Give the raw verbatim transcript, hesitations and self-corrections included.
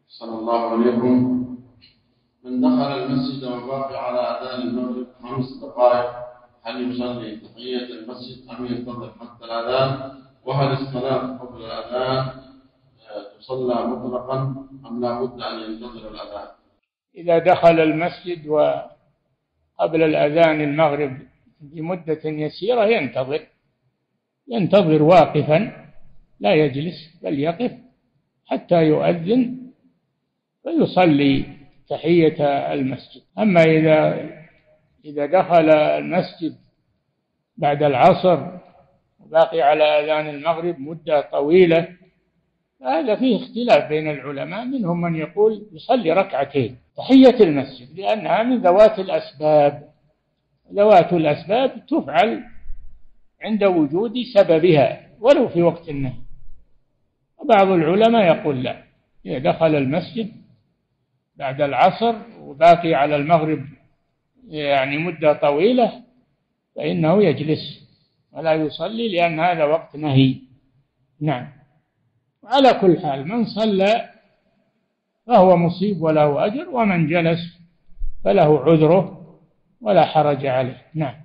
صلى الله عليكم. من دخل المسجد وبقي على أذان المغرب خمس دقائق هل يصلي تحية المسجد أم ينتظر حتى الأذان؟ وهل الصلاة قبل الأذان تصلى مطلقا أم لا بد أن ينتظر الأذان؟ إذا دخل المسجد وقبل الأذان المغرب بمدة يسيرة ينتظر ينتظر واقفا لا يجلس بل يقف حتى يؤذن ويصلي تحية المسجد. أما إذا إذا دخل المسجد بعد العصر وباقي على أذان المغرب مدة طويلة هذا فيه اختلاف بين العلماء، منهم من يقول يصلي ركعتين تحية المسجد لأنها من ذوات الأسباب، ذوات الأسباب تفعل عند وجود سببها ولو في وقت النهي. وبعض العلماء يقول لا، إذا دخل المسجد بعد العصر وباقي على المغرب يعني مدة طويلة فإنه يجلس ولا يصلي لأن هذا وقت نهي. نعم. وعلى كل حال من صلى فهو مصيب وله أجر، ومن جلس فله عذره ولا حرج عليه. نعم.